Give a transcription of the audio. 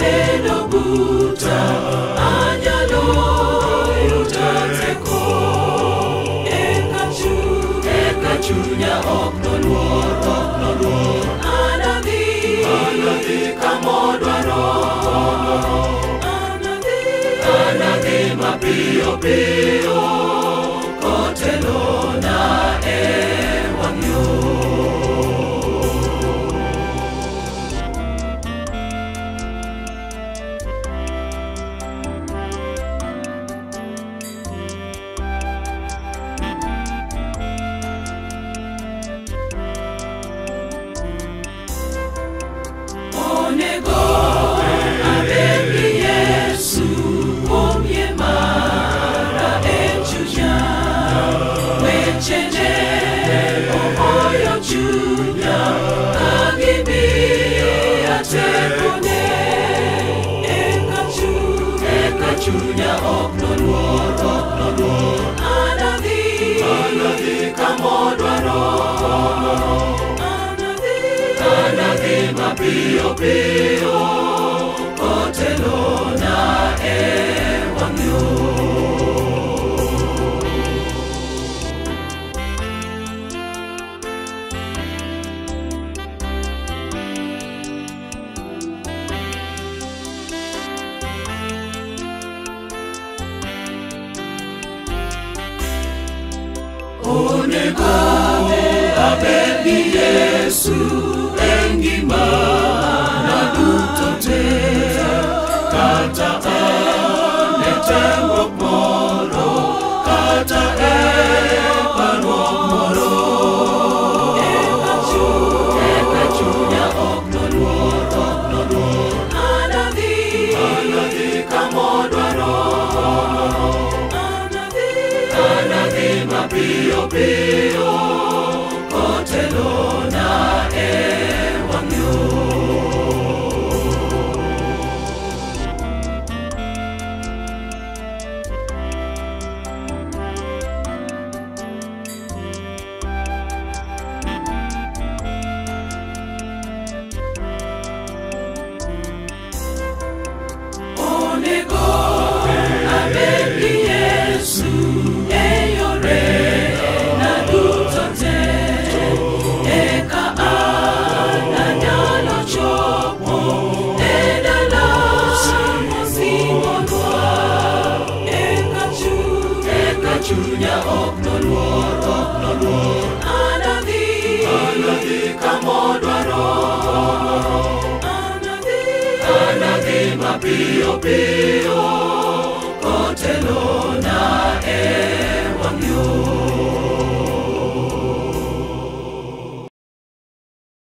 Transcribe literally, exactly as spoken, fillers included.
bedo buta anyalo yudo teko eka chunya eka chunya ok noluor ok noluor anadhi anadhi kamodwaro anadhi anadhi mapiyo piyo kotelona e wang' yo. Onego abed gi Yesu kuom yie mara e chunya, wechene ohoyo chunya ka gimiya tekone. Eka chunya eka chunya ok noluor ok noluor anadhi anadhi kamodwaro anadhi mapiyo piyo kotelona e wang' yo. Onego abed gi Yesu e ngimana duto te, kata an e temruok moro kata e parruok moro. Eka chunya eka chunya ok noluor ok noluor anadhi anadhi kamodwaro anadhi anadhi mapiyo piyo kotelona e wang' yo. Onego abed gi Yesu e yore na duto te, eka an anyalo chopo e dala mosingonwa. Eka chunya eka chunya ok noluor ok noluor anadhi anadhi kamodwaro anadhi anadhi mapiyo piyo kotelona e wang' yo.